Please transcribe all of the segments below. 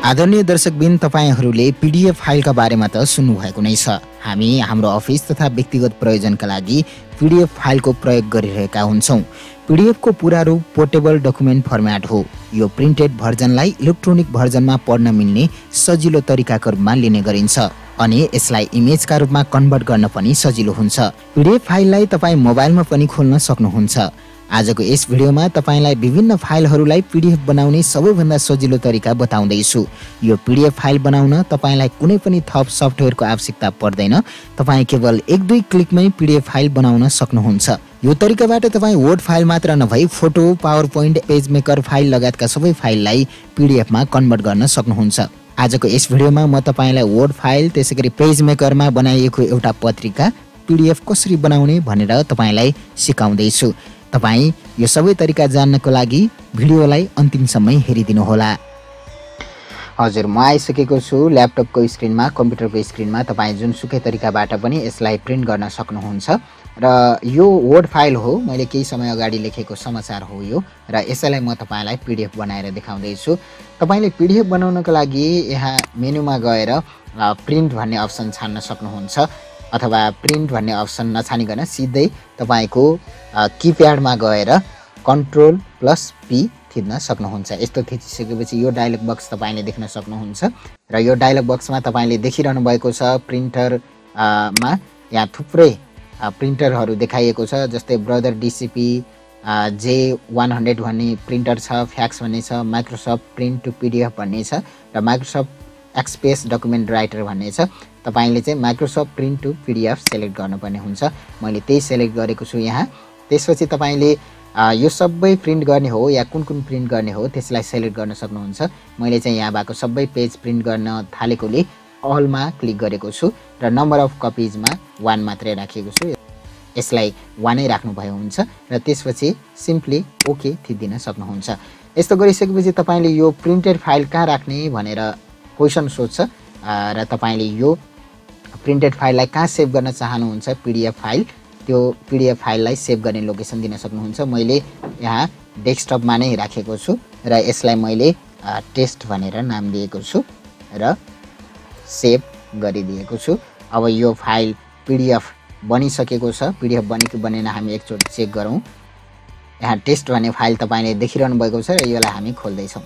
आदरणीय दर्शकबिन, तपाईहरूले पीडीएफ फाइलका बारेमा त सुन्नुभएको नै छ। हामी हाम्रो अफिस तथा व्यक्तिगत प्रयोजनका लागि पीडीएफ फाइलको प्रयोग गरिरहेका हुन्छौँ। पीडीएफको पूरा रूप पोर्टेबल डकुमेन्ट फर्म्याट हो। यो प्रिन्टेड भर्जनलाई इलेक्ट्रोनिक भर्जनमा पढ्न मिल्ने सजिलो तरिकाका रूपमा लिने गरिन्छ अनि यसलाई इमेजका रूपमा कन्भर्ट गर्न पनि सजिलो हुन्छ। पीडीएफ फाइललाई तपाईँ मोबाइलमा पनि खोल्न सक्नुहुन्छ। आजको यस भिडियोमा तपाईलाई विभिन्न फाइलहरूलाई पीडीएफ बनाउने सबैभन्दा सजिलो तरिका बताउँदैछु। यो पीडीएफ फाइल बनाउन तपाईलाई कुनै पनि थप सफ्टवेयरको आवश्यकता पर्दैन। तपाईँ केवल 1-2 क्लिकमै पीडीएफ फाइल बनाउन सक्नुहुन्छ। यो तरिकाबाट तपाईँ वर्ड फाइल मात्र नभई photo, power point, page maker file लगायतका सबै फाइललाई पीडीएफमा कन्भर्ट गर्न सक्नुहुन्छ। आजको यस भिडियोमा म तपाईलाई वर्ड फाइल, त्यसैगरी पेज मेकरमा बनाइएको एउटा पत्रिका पीडीएफ कसरी बनाउने भनेर तपाईलाई सिकाउँदैछु। तपाईँ यो सबै तरिका जान्नको लागि भिडियोलाई अन्तिमसम्म हेरिदिनु होला। हजुर, म आइसकेको छु ल्यापटपको स्क्रिनमा, कम्प्युटरको स्क्रिनमा। तपाईँ जुनसुकै तरिकाबाट पनि यसलाई प्रिन्ट गर्न सक्नुहुन्छ। र यो वर्ड फाइल हो, मैले केही समय अगाडि लेखेको समाचार हो यो, र यसैलाई म तपाईलाई पीडीएफ बनाएर देखाउँदैछु। तपाईले पीडीएफ बनाउनको लागि यहाँ मेनुमा गएर प्रिन्ट भन्ने अप्सन छान्न सक्नुहुन्छ, अथवा प्रिन्ट भन्ने अप्सन नछानिकन सिधै तपाईको किप्याडमा गएर Ctrl+P थिच्न सक्नुहुन्छ। यस्तो थिचिसकेपछि यो डायलग बक्स तपाईले देख्न सक्नुहुन्छ। र यो डायलग बक्समा तपाईले देखिरहनु भएको छ प्रिन्टरमा यहाँ थुप्रै प्रिन्टरहरू देखाइएको छ, जस्तै ब्रदर DCP J100 भन्ने प्रिन्टर छ, फ्याक्स भन्ने छ, माइक्रोसफ्ट प्रिन्ट टु पीडीएफ भन्ने छ, र माइक्रोसफ्ट एक्सप्रेस डकुमेन्ट राइटर भन्ने छ। तपाईले चाहिँ Microsoft print to PDF select गर्नुपर्ने हुन्छ। मैले त्यही सेलेक्ट गरेको छु यहाँ। त्यसपछि तपाईले यो सबै प्रिन्ट गर्ने हो या कुन प्रिन्ट गर्ने हो त्यसलाई सेलेक्ट गर्न सक्नुहुन्छ। मैले चाहिँ यहाँ भएको सबै पेज प्रिन्ट गर्न थालेकोले अलमा क्लिक गरेको छु र नम्बर अफ कपिजमा 1 मात्रै राखेको छु। यसलाई 1 नै राख्नुभयो हुन्छ र त्यसपछि सिम्पली ओके थिचिदिन सक्नुहुन्छ। यस्तो गरिसकेपछि तपाईले यो प्रिन्टेड फाइल कहाँ राख्ने भनेर क्वेसन सोध्छ र तपाईले यो प्रिन्टेड फाइललाई कहाँ सेभ गर्न चाहनुहुन्छ पीडीएफ फाइल, त्यो पीडीएफ फाइललाई सेभ गर्ने लोकेसन दिन सक्नुहुन्छ। मैले यहाँ डेस्कटपमा नै राखेको छु र यसलाई मैले टेस्ट भनेर नाम दिएको छु र सेभ गरिदिएको छु। अब यो फाइल पीडीएफ बनिसकेको छ। पीडीएफ बनेको बनेन हामी एकचोटि चेक गरौँ। यहाँ टेस्ट भन्ने फाइल तपाईले देखिरहनु भएको छ र यसलाई हामी खोल्दै छौँ।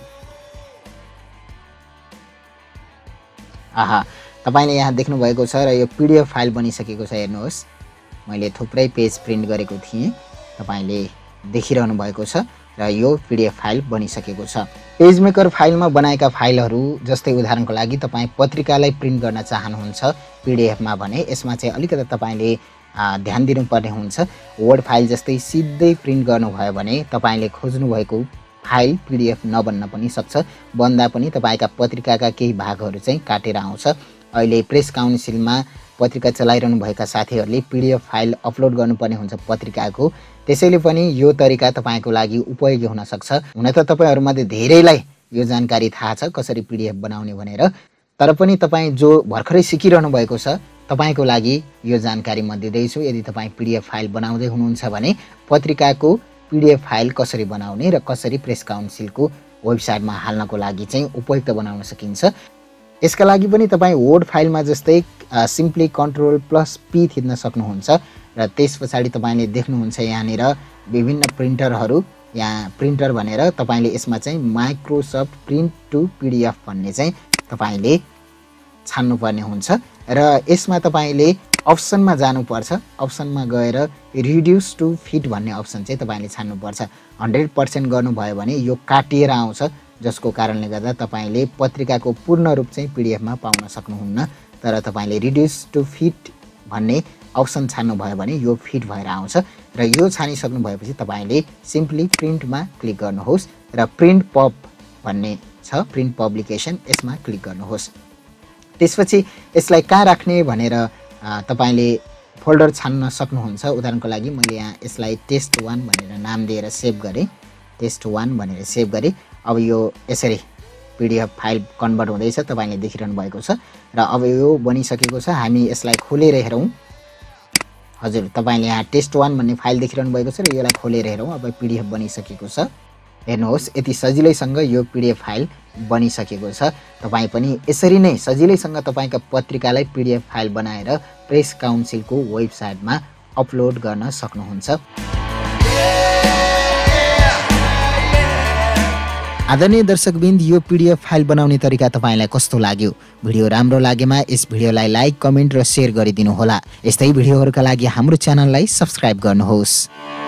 आहा, तपाईले यहाँ देख्नु भएको छ र यो पीडीएफ फाइल बनिसकेको छ। हेर्नुहोस्, मैले थुप्रै पेज प्रिन्ट गरेको थिएँ, तपाईले देखिरहनु भएको छ र यो पीडीएफ फाइल बनिसकेको छ। पेज मेकर फाइलमा बनाएका फाइलहरू, जस्तै उदाहरणको लागि तपाईँ पत्रिकालाई प्रिन्ट गर्न चाहनुहुन्छ पीडीएफमा भने यसमा चाहिँ अलिकति तपाईले ध्यान दिनुपर्ने हुन्छ। वर्ड फाइल जस्तै सिधै प्रिन्ट गर्नुभयो भने तपाईले खोज्नु भएको फाइल पीडीएफ नबन्न पनि सक्छ। बन्दा पनि तपाईका पत्रिकाका केही भागहरू चाहिँ काटेर आउँछ। अहिले प्रेस काउन्सिलमा पत्रिका चलाइरहनु भएका साथीहरूले पीडीएफ फाइल अपलोड गर्नुपर्ने हुन्छ पत्रिकाको। त्यसैले पनि यो तरिका तपाईको लागि उपयोगी हुन सक्छ। हुन त तपाईहरुमध्ये धेरैलाई यो जानकारी थाहा छ कसरी पीडीएफ बनाउने भनेर, तर पनि तपाईँ जो भर्खरै सिकिरहनु भएको छ तपाईको लागि यो जानकारी म दिँदैछु। यदि तपाईँ पीडीएफ फाइल बनाउँदै हुनुहुन्छ भने पत्रिकाको पीडीएफ फाइल कसरी बनाउने र कसरी प्रेस काउन्सिलको वेबसाइटमा हाल्नको लागि चाहिँ उपयुक्त बनाउन सकिन्छ। यसका लागि पनि तपाईँ वर्ड फाइलमा जस्तै सिम्पली Ctrl+P थिच्न सक्नुहुन्छ र त्यस पछाडि तपाईले देख्नुहुन्छ यहाँनिर विभिन्न प्रिन्टरहरू। यहाँ प्रिन्टर भनेर तपाईले यसमा चाहिँ माइक्रोसफ्ट प्रिन्ट टु पीडीएफ भन्ने चाहिँ तपाईले छान्नुपर्ने हुन्छ र यसमा तपाईले अप्सनमा जानुपर्छ। अप्सनमा गएर रिड्युस टु फिट भन्ने अप्सन चाहिँ तपाईले छान्नुपर्छ। 100% गर्नुभयो भने यो काटिएर आउँछ, जसको कारणले गर्दा तपाईले पत्रिकाको पूर्ण रूप चाहिँ पीडीएफमा पाउन सक्नुहुन्न। तर तपाईले रिड्युस टु फिट भन्ने अप्सन छान्नुभयो भने यो फिट भएर आउँछ र यो छानिसक्नु भएपछि तपाईले सिम्पली प्रिन्टमा क्लिक गर्नुहोस् र प्रिन्ट पब भन्ने छ, प्रिन्ट पब्लिकेसन, यसमा क्लिक गर्नुहोस्। त्यसपछि यसलाई कहाँ राख्ने भनेर तपाईले फोल्डर छान्न सक्नुहुन्छ। उदाहरणको लागि मैले यहाँ यसलाई टेस्ट1 भनेर नाम दिएर सेभ गरेँ, टेस्ट1 भनेर सेभ गरेँ। अब यो यसरी पीडीएफ फाइल कन्भर्ट हुँदैछ, तपाईले देखिरहनु भएको छ र अब यो बनिसकेको छ। हामी यसलाई खोलेर हेरौँ। हजुर, तपाईले यहाँ टेस्ट1 भन्ने फाइल देखिरहनु भएको छ र यसलाई खोलेर हेरौँ। अब पीडीएफ बनिसकेको छ हेर्नुहोस् यति सजिलैसँग यो PDF फाइल बनिसकेको छ। तपाईँ पनि यसरी नै सजिलैसँग तपाईँका पत्रिकालाई PDF फाइल बनाएर प्रेस काउन्सिलको वेबसाइटमा अपलोड गर्न सक्नुहुन्छ। आदरणीय दर्शकबिन्द, यो PDF फाइल बनाउने तरिका तपाईलाई कस्तो लाग्यो? भिडियो राम्रो लागेमा यस भिडियोलाई लाइक, कमेन्ट र शेयर गरिदिनु होला। यस्तै भिडियोहरूका लागि हाम्रो च्यानललाई सब्स्क्राइब गर्नुहोस्।